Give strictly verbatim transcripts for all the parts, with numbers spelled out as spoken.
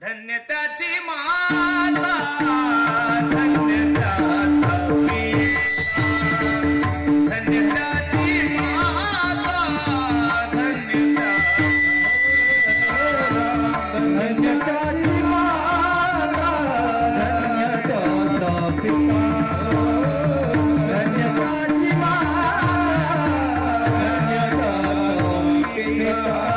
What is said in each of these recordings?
धन्य त्याची माता धन्य त्याचा पिता धन्य त्याची माता धन्य धन्य त्याची माता धन्य त्याचा पिता धन्य त्याची माता धन्य त्याचा पिता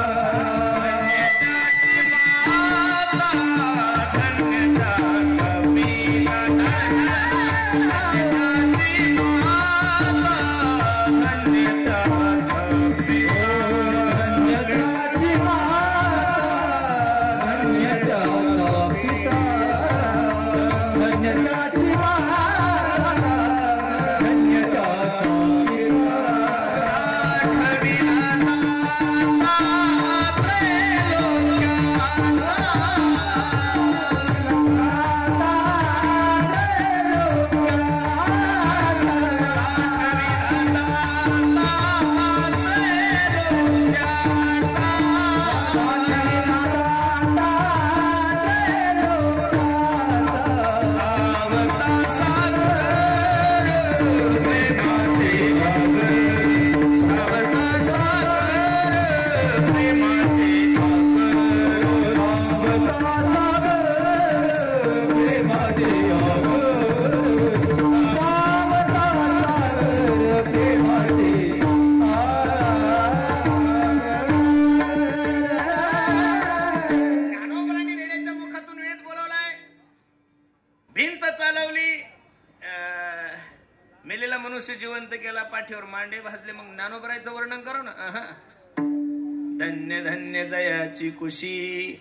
जिवंत केला पाठीवर मांडे भाजले मग ज्ञानोबरायचं वर्णन करू ना. धन्य धन्य जयाची कुशी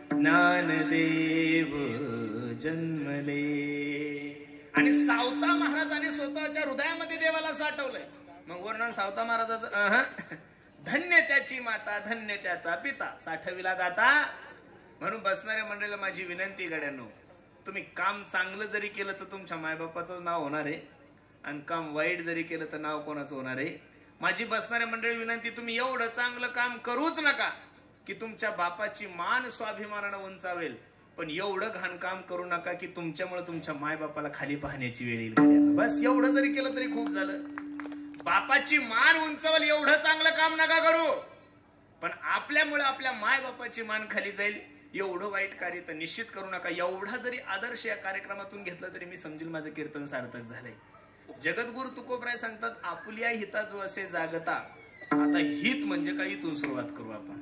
ज्ञानदेव जन्मले. आणि सावता महाराजांनी स्वतःच्या हृदयामध्ये देवाला साठवलंय. मग वर्णन सावता महाराजाचं धन्य त्याची माता धन्य त्याचा पिता साठविला दाता. म्हणून बसणाऱ्या मंडळीला माझी विनंती गड्यांनो, तुम्ही काम चांगलं जरी केलं तर तुमच्या मायबापाचं नाव होणार आहे आणि काम वाईट जरी केलं तर नाव कोणाचं होणार आहे. माझी बसणाऱ्या मंडळी विनंती, तुम्ही एवढं चांगलं काम करूच नका की तुमच्या बापाची मान स्वाभिमानानं उंचावेल, पण एवढं घाण काम करू नका की तुमच्यामुळे तुमच्या मायबापाला खाली पाहण्याची वेळ येईल. बस एवढं जरी केलं तरी खूप झालं. बापाची मान उंचावेल एवढं चांगलं काम नका करू, पण आपल्यामुळे आपल्या मायबापाची मान खाली जाईल एवढं वाईट कार्य तर निश्चित करू नका. एवढा जरी आदर्श या कार्यक्रमातून घेतला तरी मी समजेल माझं कीर्तन सार्थक झालंय. जगद्गुरु तुकोबराय सांगतात, आपुल्या हिता जो असे जागता. आता हित म्हणजे काय इथून सुरुवात करू आपण.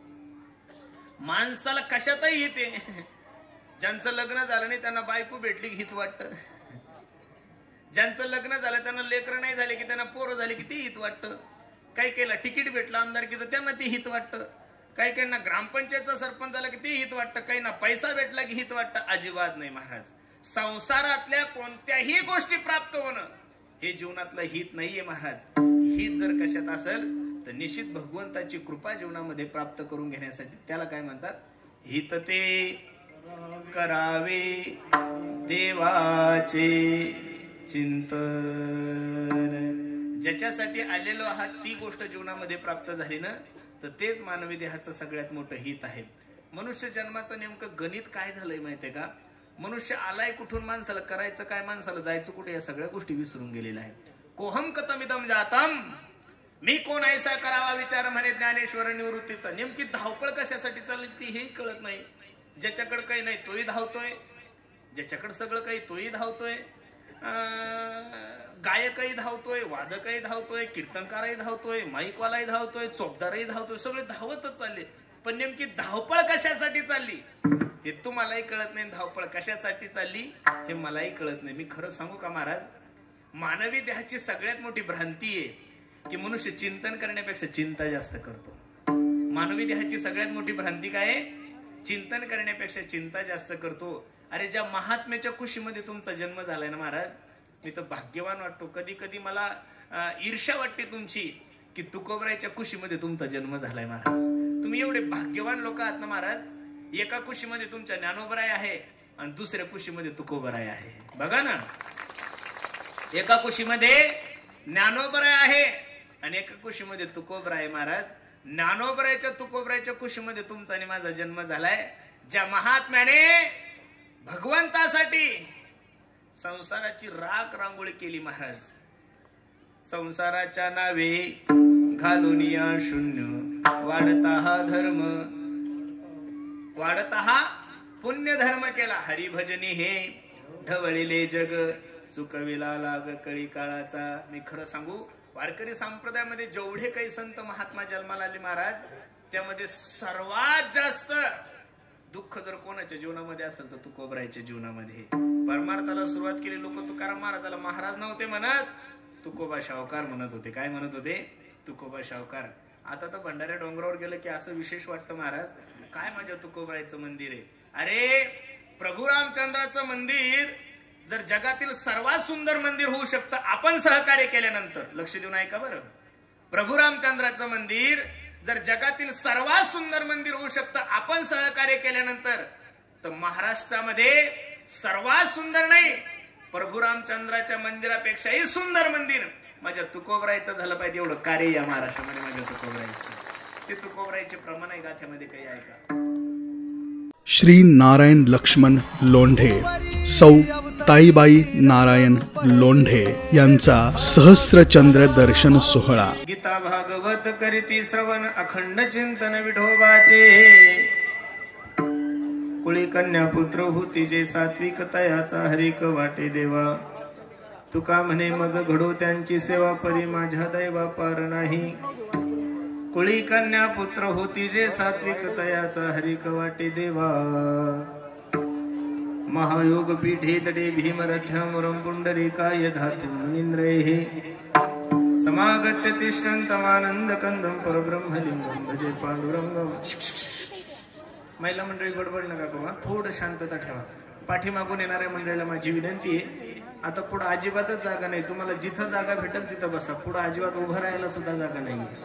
माणसाला कशातही हित आहे. ज्यांचं लग्न झालं नाही त्यांना बायको भेटली की हित वाटतं. ज्यांचं लग्न झालं त्यांना लेकरं नाही झाले की त्यांना पोरं झाले की ते हित वाटतं. काही काहीला तिकीट भेटलं आमदारकीचं त्यांना ते हित वाटतं. काही काहींना ग्रामपंचायतचा सरपंच झाला की ते हित वाटतं. काहींना पैसा भेटला की हित वाटतं. अजिबात नाही महाराज. संसारातल्या कोणत्याही गोष्टी प्राप्त होणं हे जीवनातलं हित नाहीये महाराज. हित जर कशात असेल तर निश्चित भगवंताची कृपा जीवनामध्ये प्राप्त करून घेण्यासाठी त्याला काय म्हणतात, हित ते करावे देवाचे चिंतन. ज्याच्यासाठी आलेलो आहात ती गोष्ट जीवनामध्ये प्राप्त झाली ना तर तेच मानवी देहाचं सगळ्यात मोठं हित आहे. मनुष्य जन्माचं नेमकं गणित काय झालंय माहितीये का? मनुष्य आलाय कुठून, माणसाला करायचं काय, माणसाला जायचं कुठे, या सगळ्या गोष्टी विसरून गेलेल्या आहेत. कोहम कतमिदम जातम, मी कोण ऐसा करावा विचार म्हणे ज्ञानेश्वर निवृत्तीचा. नेमकी धावपळ कशासाठी चालली हेही कळत नाही. ज्याच्याकडे काही नाही तोही धावतोय, ज्याच्याकडे सगळं काही तोही धावतोय. गायकही धावतोय, वादकही धावतोय, कीर्तनकारही धावतोय, माईकवालाही धावतोय, चोपदारही धावतोय, सगळे धावतच चालले. पण नेमकी धावपळ कशासाठी चालली हे तुम्हालाही कळत नाही. धावपळ कशासाठी चालली हे मलाही कळत नाही. मी खरं सांगू का महाराज, मानवी देहाची सगळ्यात मोठी भ्रांती आहे की मनुष्य चिंतन करण्यापेक्षा चिंता जास्त करतो. मानवी देहाची सगळ्यात मोठी भ्रांती काय आहे? चिंतन करण्यापेक्षा चिंता जास्त करतो. अरे ज्या महात्म्याच्या कुशीमध्ये तुमचा जन्म झालाय ना महाराज, मी तर भाग्यवान वाटतो. कधी कधी मला ईर्ष्या वाटते तुमची की तुकोबरायच्या कुशीमध्ये तुमचा जन्म झालाय महाराज. तुम्ही एवढे भाग्यवान लोक आहात ना महाराज. एका कुशीमध्ये तुमच्या ज्ञानोबराय आहे आणि दुसऱ्या कुशीमध्ये तुकोबराय आहे. बघा ना, एका कुशीमध्ये ज्ञानोबराय आहे आणि एका कुशीमध्ये तुकोबराय महाराज. ज्ञानोबरायच्या तुकोबरायच्या कुशीमध्ये तुमचा आणि माझा जन्म झालाय ज्या महात्म्याने भगवंतासाठी संसाराची राख रांगोळी केली महाराज, संसाराच्या नावे घालून या शून्य वाढता हा धर्म, वाढता हा पुण्य धर्म केला, हरिभजनी हे ढवळिले जग चुकविला लाग कळी काळाचा. मी खरं सांगू, वारकरी संप्रदायामध्ये जेवढे काही संत महात्मा जन्माला आले महाराज, त्यामध्ये सर्वात जास्त दुःख जर कोणाच्या जीवनामध्ये असेल तर तुकोबरायच्या जीवनामध्ये. परमार्थाला सुरुवात केली लोक तुकाराम महाराजाला महाराज नव्हते म्हणत, तुकोबा शावकार म्हणत होते. काय म्हणत होते? तुकोबा शावकार. आता तर भंडाऱ्या डोंगरावर गेलं की असं विशेष वाटतं महाराज, काय माझ्या तुकोबाईचं मंदिर आहे. अरे प्रभू रामचंद्राचं मंदिर जर जगातील सर्वात सुंदर मंदिर होऊ शकतं आपण सहकार्य केल्यानंतर, लक्ष देऊन ऐका बरं, प्रभू रामचंद्राचं मंदिर जर जगातील सर्वात सुंदर मंदिर होऊ शकतं आपण सहकार्य केल्यानंतर, तर महाराष्ट्रामध्ये सर्वात सुंदर नाही, प्रभू रामचंद्राच्या मंदिरापेक्षाही सुंदर मंदिर माझ्या तुकोबरायचं झालं पाहिजे. एवढं कार्य या महाराष्ट्रामध्ये माझ्या तुकोबरायचं. ते तुकोबरायचे प्रमाण आहे गाथ्यामध्ये काही ऐका. श्री नारायण लक्ष्मण लोंढे, सौ ताईबाई नारायण लोंढे यांचा सहस्त्रचंद्र दर्शन सोहळा. गीता भागवत करीती श्रवण अखंड चिंतन विठोबाचे, कुळी कन्या पुत्र होती जे सात्विक तयाचा हरिक वाटे देवा. तुका म्हणे मज घडो त्यांची सेवा परी माझ्या दैवा पार नाही. कुळी कन्या पुत्र होती जे सात्विक तयाचा हरिक वाटे देवा. महायोग पीठे तडे भीमरथ्यामुरम पुंडरीकाय धातु मुनींद्रैः समागत्य तिष्ठन्तमानंद कंदम परब्रह्मलिंगम भजे पांडुरंगम. महिला मंडळी गडबड नका करू, थोडं शांतता ठेवा. पाठीमागून येणाऱ्या मंडळीला माझी विनंती आहे, आता पुढे अजिबातच जागा नाही. तुम्हाला जिथं जागा भेटेल तिथं बसा, पुढे अजिबात उभं राहायला सुद्धा जागा नाही.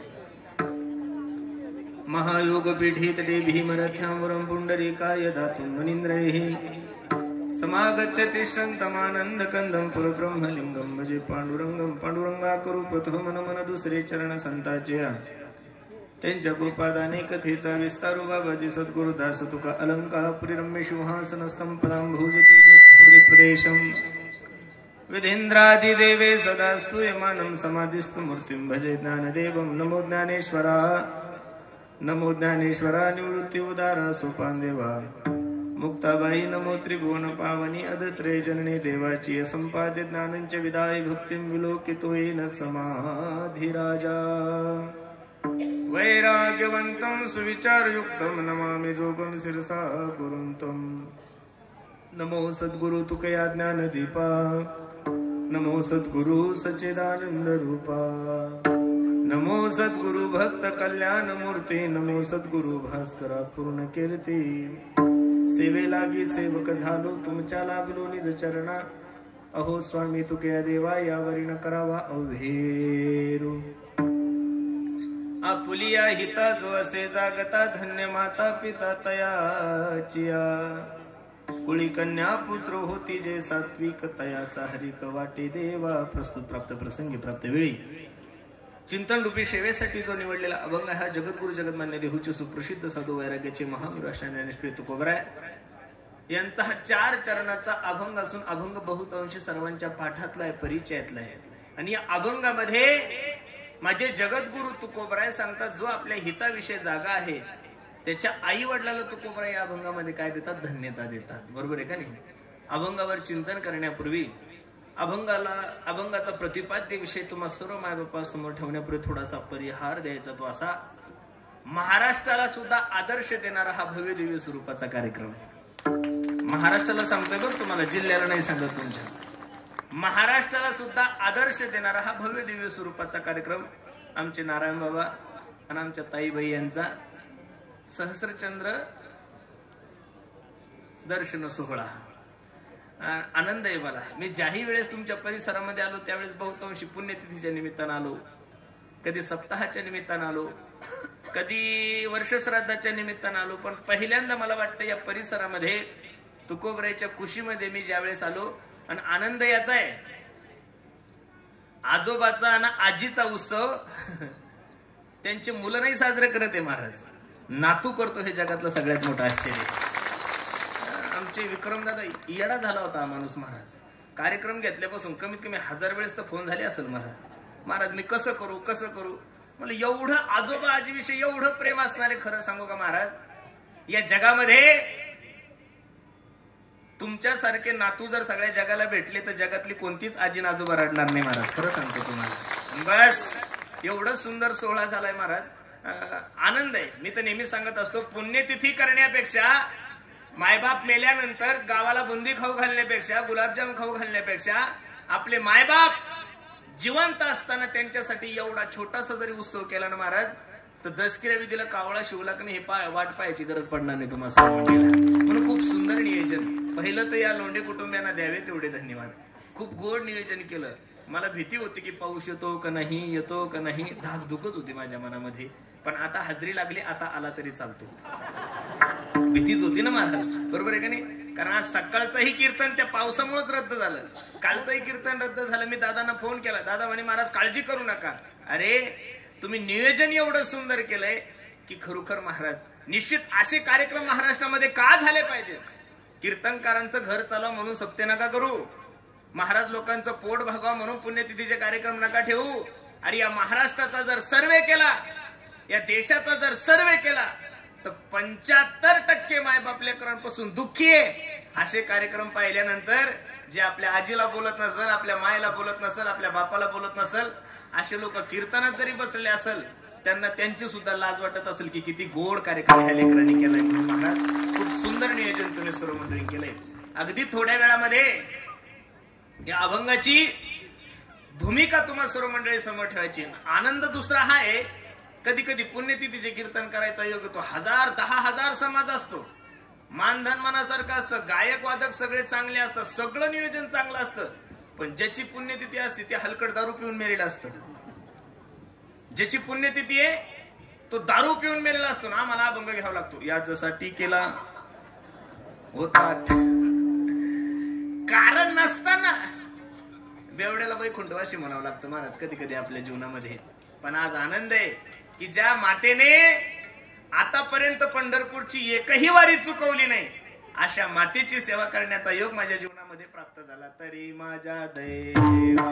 महायोग पीठित डे भीमरथ्यामुरम पुंडरीकाय धातु मुनींद्रैः समागत्य तिष्ठन्तमानंद कंदम परब्रह्मलिंगम भजे पांडुरंगम. पांडुरंगा करू प्रथम मन मन दुसरे चरण संताचे, त्यांच्या कृपादाने कथेचा विस्तारू बाबाजी सद्गुरु दास तुका अलंकापुरी रम्य सिंहासन स्तंभरांभुज प्रदेशम विधेंद्रादिदेवे सदा स्तूयमानं समाधिस्तु मूर्तिं भजे ज्ञानदेवं. नमो ज्ञानेश्वरा, नमो ज्ञानेश्वरा निवृत्ती उदारा सोपान देवा. मुक्ताबाई नमो त्रिभुवन पावनी अदत्रे जननी देवाची संपाद्य ज्ञानंच विदाय भक्तिं विलोकितो येन समाधिराजा. वैराग्यवंतं सुविचारयुक्तं नमामि जोगं शिरसा गुरुंतं. नमो सद्गुरु तुकया ज्ञानदीपा, नमो सद्गुरु सच्चिदानंद रूपा. नमो सद्गुरु भक्त कल्याण मूर्ती, नमो सद्गुरु भास्करा पूर्ण कीर्ती. सेवे लागी सेवक झालो तुमच्या लागलो निज चरणा. अहो स्वामी तुकया देवा यावरी न करावा अवहेरू. आपुलिया हिता जो असे जागता धन्य माता पिता तयाचिया. कुळी कन्या पुत्र होती जे सात्विक तयाचा हरिक वाटे देवा. प्रस्तुत प्राप्त प्रसंगी प्राप्त वेळी चिंतन रूपी सेवेसाठी जो निवडलेला अभंग हा जगद्गुरु जगन्मान्य देहूचे सुप्रसिद्ध साधू वैराग्याचे महावीर ज्ञानेश्वरी तुकोबराय यांचा हा चार चरणाचा अभंग असून अभंग बहुतांशी सर्वांच्या पाठातला आहे, परिचयातला आहे. आणि या अभंगामध्ये माझे जगद्गुरु तुकोबराय सांगतात, जो आपल्या हिताविषयी जागा आहे त्याच्या आई वडिलाला तुकोबराय या अभंगामध्ये काय देतात? धन्यता देतात. बरोबर आहे का नाही? अभंगावर चिंतन करण्यापूर्वी अभंगाला अभंगाचा प्रतिपाद्य विषय तुम्हा सर्व मायबापासमोर ठेवण्यापूर्वी थोडासा परिहार द्यायचा. तो असा, महाराष्ट्राला सुद्धा आदर्श देणारा हा भव्य दिव्य स्वरूपाचा कार्यक्रम. महाराष्ट्राला सांगतोय बरं, तुम्हाला जिल्ह्याला नाही सांगत. तुमच्या महाराष्ट्राला सुद्धा आदर्श देणारा हा भव्य दिव्य स्वरूपाचा कार्यक्रम आमचे नारायण बाबा आणि आमच्या ताईबाई यांचा सहस्रचंद्र दर्शन सोहळा. आनंद आहे मला. मी ज्याही वेळेस तुमच्या परिसरामध्ये आलो त्यावेळेस बहुतांशी पुण्यतिथीच्या निमित्तानं आलो, कधी सप्ताहाच्या निमित्तानं आलो, कधी वर्षश्राद्धाच्या निमित्तानं आलो. पण पहिल्यांदा मला वाटतं या परिसरामध्ये तुकोबरायच्या कुशीमध्ये मी ज्यावेळेस आलो, आणि आनंद याचा आहे, आजोबाचा आणि आजीचा उत्सव त्यांचे मुलं नाही साजरे करत आहे महाराज, नातू करतो. हे जगातलं सगळ्यात मोठं आश्चर्य. आमचे विक्रमदादा येडा झाला होता हा माणूस महाराज. कार्यक्रम घेतल्यापासून कमीत कमी हजार वेळेस तर फोन झाले असेल मला, महाराज मी कसं करू कसं करू. मला एवढं आजोबा आजीविषयी एवढं प्रेम असणारे खरं सांगू का महाराज, या जगामध्ये तुमच्यासारखे नातू जर सगळ्या जगाला भेटले तर जगातली कोणतीच आजी आजोबा रडणार नाही महाराज, खरं सांगतो तुम्हाला. बस एवढं सुंदर सोहळा झालाय महाराज, आनंद आहे. मी तर नेहमी सांगत असतो, पुण्यतिथी करण्यापेक्षा, मायबाप मेल्यानंतर गावाला बुंदी खाऊ घालण्यापेक्षा, गुलाबजाम खाऊ घालण्यापेक्षा, आपले मायबाप जिवंत असताना त्यांच्यासाठी एवढा छोटासा जरी उत्सव केला ना महाराज, तर दशकिऱ्या विधीला कावळा शिवला की नाही हे पाय वाट पाहायची गरज पडणार नाही तुम्हाला. म्हणून खूप सुंदर नियोजन. पहिलं तर या लोंढे कुटुंबियांना द्यावे तेवढे धन्यवाद. खूप गोड नियोजन केलं. मला भीती होती की पाऊस येतो का नाही, येतो का नाही, धाकधुकच होती माझ्या मनामध्ये. पण आता हजरी लागली, आता आला तरी चालतो. भीतीच होती ना महाराज, बरोबर आहे का नाही? कारण आज सकाळचंही कीर्तन त्या पावसामुळेच रद्द झालं, कालचंही कीर्तन रद्द झालं. मी दादांना फोन केला, दादा म्हणे महाराज काळजी करू नका. अरे तुम्ही नियोजन एवढं सुंदर केलंय की खरोखर महाराज निश्चित असे कार्यक्रम महाराष्ट्रामध्ये का झाले पाहिजेत. कीर्तनकारांचं घर चालवा म्हणून सप्ते नका करू, महाराज लोकांचं पोट भागवा म्हणून पुण्यतिथीचे कार्यक्रम नका ठेवू. अरे या महाराष्ट्राचा जर सर्वे केला, या देशाचा जर सर्वे केला, तर पंच्याहत्तर टक्के मायबाप लेकरांपासून दुःखी आहे. असे कार्यक्रम पाहिल्यानंतर जे आपल्या आजीला बोलत नसेल, आपल्या मायला बोलत नसेल, आपल्या बापाला बोलत नसेल, असे लोक कीर्तनात जरी बसले असेल, त्यांना त्यांची सुद्धा लाज वाटत असेल की किती गोड कार्यक्रम ह्या लेकरांनी केलाय. महाराज खूप सुंदर नियोजन तुम्ही सर्व मंडळी केलंय. अगदी थोड्या वेळामध्ये या अभंगाची भूमिका तुम्हाला सर्व मंडळी समोर ठेवायची. आनंद दुसरा हा आहे, कधी कधी पुण्यतिथीचे कीर्तन करायचा योग येतो. हजार दहा हजार समाज असतो, मानधन मनासारखं असतं, गायक वादक सगळे चांगले असतात, सगळं नियोजन चांगलं असतं. पण ज्याची पुण्यतिथी असते ते हलकट दारू पिऊन मेलेला असतं. ज्याची पुण्यतिथी आहे तो दारू पिऊन मेलेला असतो ना, मला अभंग घ्यावा लागतो. याच्यासाठी केला होता कारण नसताना बेवड्याला वैकुंठवासी म्हणावं लागतं महाराज कधी कधी आपल्या जीवनामध्ये. पण आज आनंद आहे की ज्या मातेने आतापर्यंत पंढरपूरची एकही वारी चुकवली नाही, अशा मातेची सेवा करण्याचा योग माझ्या जीवनामध्ये प्राप्त झाला. तरी माझ्या देवा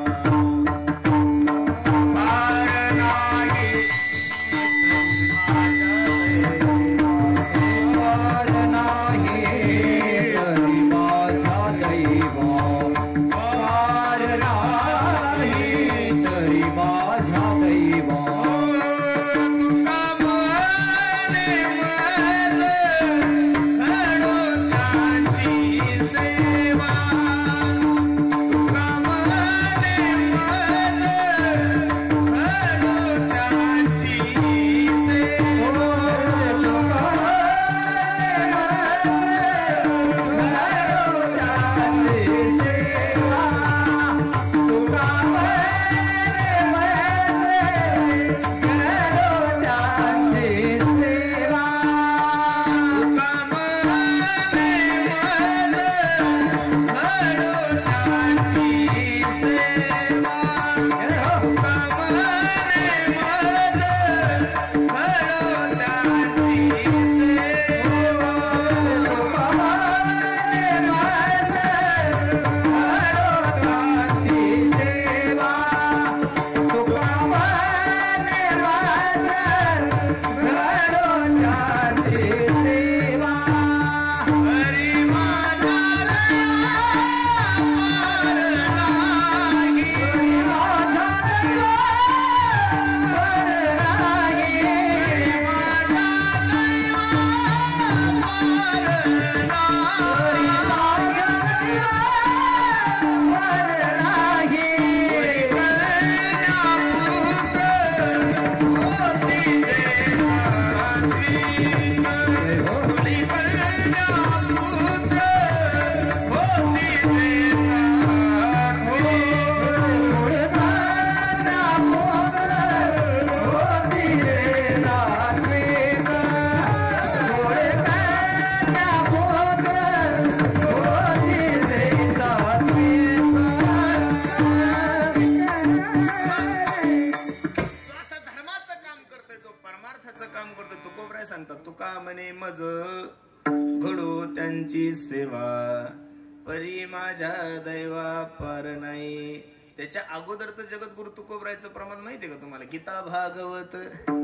लोकांची सेवा परी माझ्या दैवा पार नाही. त्याच्या अगोदरचं जगद्गुरु तुकोबरायचं प्रमाण माहितीये का तुम्हाला? गीता भागवत.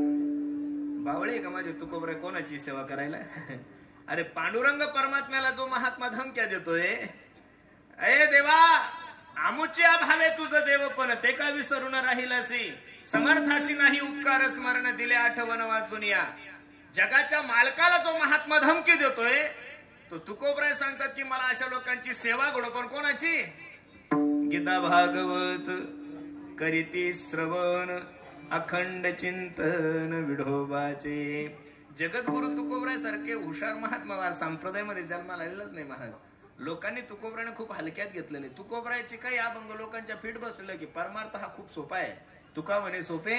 बावळे का माझे तुकोबराय कोणाची सेवा करायला? अरे पांडुरंग परमात्म्याला जो महात्मा धमक्या देतोय, अरे देवा आमुचे भावे तुझं देव पण ते का विसरून राहिलासी, समर्थाशी नाही उपकार स्मरण दिले आठवण वाचून या. जगाच्या मालकाला जो महात्मा धमकी देतोय तो तुकोबराय सांगतात की मला अशा लोकांची सेवा घडो, पण कोणाची? गीता भागवत करीती श्रवण अखंड चिंतन विढोबाचे. जगद्गुरु तुकोबराय सारखे हुशार महात्मा संप्रदायामध्ये जन्माला आलेलाच नाही महाराज. लोकांनी तुकोबरायने खूप हलक्यात घेतलेले. तुकोबरायचे काही अभंग लोकांच्या फीट बसलेलं की परमार्थ हा खूप सोपा आहे. तुका म्हणे सोपे,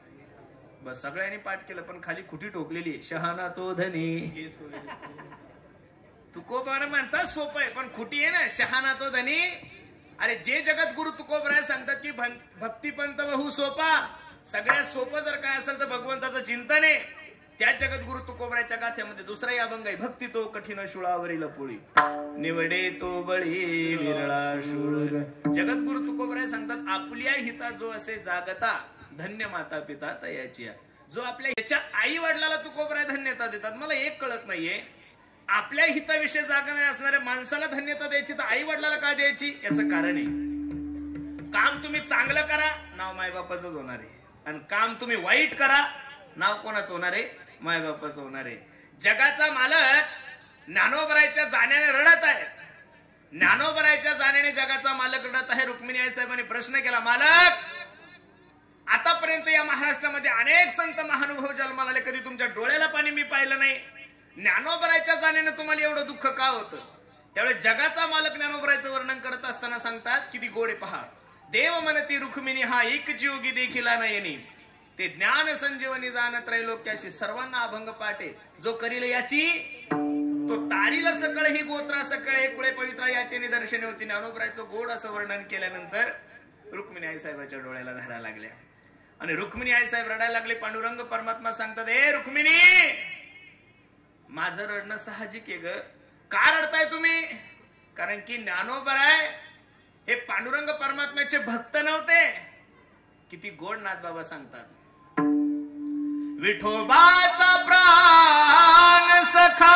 बस सगळ्यांनी पाठ केलं, पण खाली खुटी ठोकलेली शहाणा तो धनी. तुकोबराय म्हणतात सोपं आहे, पण खुटी आहे ना, शहाणा तो धनी. अरे जे जगद्गुरु तुकोबराय सांगतात की भक्तिपंत बहु सोपा, सगळ्यात सोपं जर काय असेल तर भगवंताचं चिंतन आहे. त्या जगद्गुरु तुकोबरायच्या गाथ्यामध्ये दुसराही अभंग आहे, भक्ती तो कठीण शुळावरील पोळी निवडे तो बळी विरळा शूळ. जगद्गुरु तुकोबराय सांगतात आपल्या हिता जो असे जागता धन्य माता पिता तयाची. जो आपल्या याच्या आई वडिलाला तुकोबराय धन्यता देतात. मला एक कळत नाहीये, आपल्या हिताविषयी जागणाऱ्या असणाऱ्या माणसाला धन्यता द्यायची तर आई वडिलाला का द्यायची? याचं कारण आहे, काम तुम्ही चांगलं करा नाव मायबापाचंच होणार आहे, आणि काम तुम्ही वाईट करा नाव कोणाचं होणार आहे? मायबापाचं होणार आहे. जगाचा मालक ज्ञानोबरायच्या जाण्याने रडत आहे. ज्ञानोबरायच्या जाण्याने जगाचा मालक रडत आहे. रुक्मिणी आई साहेबांनी प्रश्न केला, मालक आतापर्यंत या महाराष्ट्रामध्ये अनेक संत महानुभव जन्माला आले, कधी तुमच्या डोळ्याला पाणी मी पाहिलं नाही. ज्ञानोबरायच्या जाण्याने तुम्हाला एवढं दुःख का होतं? त्यावेळेस जगाचा मालक ज्ञानोबरायचं वर्णन करत असताना सांगतात किती गोडे पहा. देव म्हणती रुक्मिणी हा एक जीवगी देखील नयनी, ते ज्ञान संजीवनी जाण त्रैलोक्याशी. सर्वांना अभंग पाठे जो करील याची तो तारील सकळ ही गोत्रा सकळ हे कुळे पवित्रा याचे निदर्शने होती. ज्ञानोबरायचं गोड असं वर्णन केल्यानंतर रुक्मिणी आई साहेबाच्या डोळ्याला धारा लागल्या आणि रुक्मिणी आई साहेब रडायला लागले. पांडुरंग परमात्मा सांगतात, हे रुक्मिणी माझं रडणं साहजिक आहे ग. का रडताय तुम्ही? कारण की ज्ञानोबराय हे पांडुरंग परमात्म्याचे भक्त नव्हते. किती गोड नाथ बाबा सांगतात, विठोबाचा प्राण सखा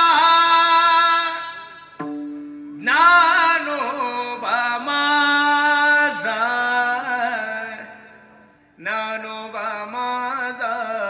ज्ञानोबा माझा, ज्ञानोबा माझा.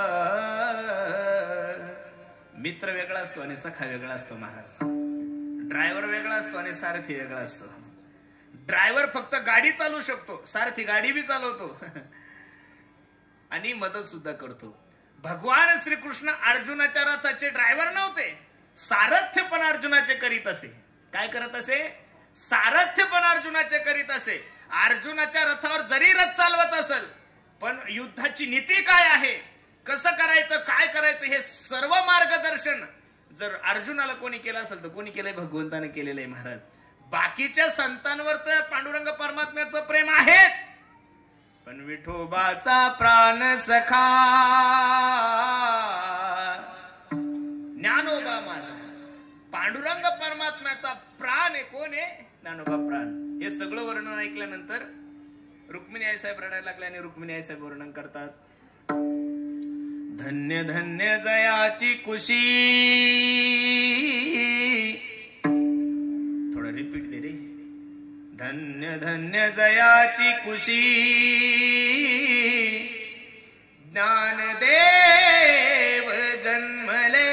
मित्र वेगळा असतो आणि सखा वेगळा असतो महाराज. ड्रायव्हर वेगळा असतो आणि सारथी वेगळा असतो. ड्रायव्हर फक्त गाडी चालवू शकतो, सारथी गाडी बी चालवतो आणि मदत सुद्धा करतो. भगवान श्रीकृष्ण अर्जुनाच्या रथाचे ड्रायव्हर नव्हते, सारथ्य पण अर्जुनाचे करीत असे. काय करत असे? सारथ्य पण अर्जुनाचे करीत असे. अर्जुनाच्या रथावर जरी रथ चालवत असेल पण युद्धाची नीती काय आहे, कसं करायचं, काय करायचं हे सर्व मार्गदर्शन जर अर्जुनाला कोणी केलं असेल तर कोणी केलंय? भगवंताने केलेलं आहे महाराज. बाकीच्या संतांवर तर पांडुरंग परमात्म्याचं प्रेम आहेच, पण विठोबाचा प्राण सखा ज्ञानोबा माझा. पांडुरंग परमात्म्याचा प्राण आहे. कोण आहे? ज्ञानोबा प्राण. हे सगळं वर्णन ऐकल्यानंतर रुक्मिणी आई साहेब रडायला लागले आणि रुक्मिणी आई साहेब वर्णन करतात, धन्य धन्य जयाची कुशी. थोडं रिपीट दे रे. धन्य धन्य जयाची कुशी ज्ञानदेव जन्मले.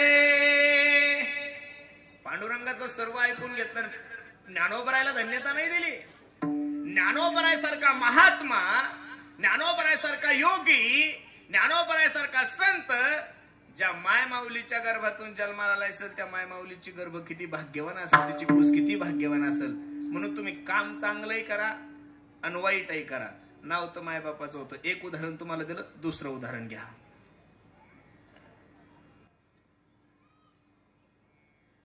पांडुरंगाचं सर्व ऐकून घेतलं, ज्ञानोबरायला धन्यता नाही दिली. ज्ञानोबराय सारखा महात्मा, ज्ञानोबराय सारखा योगी, ज्ञानोबराय सारखा संत ज्या माय माऊलीच्या गर्भातून जन्माला असेल त्या माय माऊलीची गर्भ किती भाग्यवान असेल, तिची कुस किती भाग्यवान असेल. म्हणून तुम्ही काम चांगलंही करा आणि वाईटही करा. नाव तर मायबापाचं होतं. एक उदाहरण तुम्हाला दिलं, दुसरं उदाहरण घ्या.